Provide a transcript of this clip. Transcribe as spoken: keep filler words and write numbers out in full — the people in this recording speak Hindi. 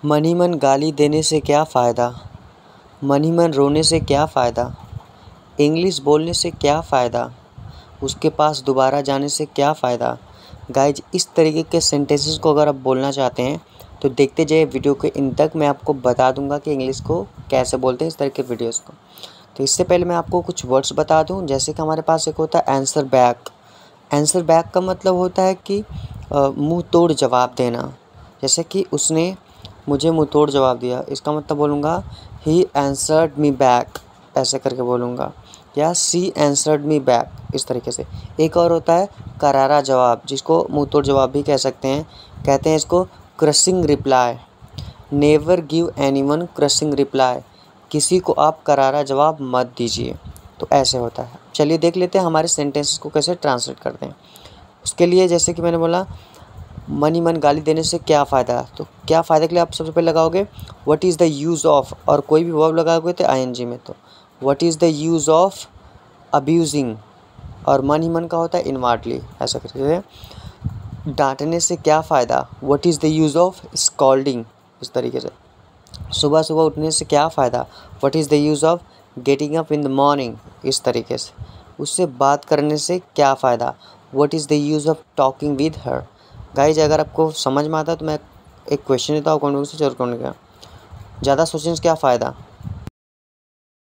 मन ही मन गाली देने से क्या फ़ायदा, मन ही मन रोने से क्या फ़ायदा, इंग्लिश बोलने से क्या फ़ायदा, उसके पास दोबारा जाने से क्या फ़ायदा। गाइज, इस तरीके के सेंटेंसेस को अगर आप बोलना चाहते हैं तो देखते जाइए वीडियो के इन तक। मैं आपको बता दूंगा कि इंग्लिश को कैसे बोलते हैं इस तरह के वीडियोस को। तो इससे पहले मैं आपको कुछ वर्ड्स बता दूं, जैसे कि हमारे पास एक होता है आंसर बैक। आंसर बैक का मतलब होता है कि मुंह तोड़ जवाब देना। जैसे कि उसने मुझे मुंह तोड़ जवाब दिया, इसका मतलब बोलूँगा ही आंसर्ड मी बैक, ऐसे करके बोलूँगा, या सी आंसर्ड मी बैक, इस तरीके से। एक और होता है करारा जवाब, जिसको मुंह तोड़ जवाब भी कह सकते हैं। कहते हैं इसको crushing reply. Never give anyone crushing reply, किसी को आप करारा जवाब मत दीजिए। तो ऐसे होता है। चलिए देख लेते हैं हमारे सेंटेंसेस को कैसे ट्रांसलेट करते हैं। उसके लिए जैसे कि मैंने बोला, मन ही मन गाली देने से क्या फ़ायदा। तो क्या फ़ायदे के लिए आप सबसे पहले लगाओगे what is the use of, और कोई भी वर्ब लगाओगे तो आईएनजी में। तो what is the use of abusing, और मन ही मन का होता है इनवार्डली, ऐसा करके। डांटने से क्या फ़ायदा, what is the use of scolding, इस तरीके से। सुबह सुबह उठने से क्या फ़ायदा, what is the use of getting up in the morning, इस तरीके से। उससे बात करने से क्या फ़ायदा, what is the use of talking with her. Guys, अगर आपको समझ में आता है तो मैं एक क्वेश्चन देता हूँ, कमेंट बॉक्स में जरूर कमेंट करें, ज़्यादा सोचने से क्या फ़ायदा।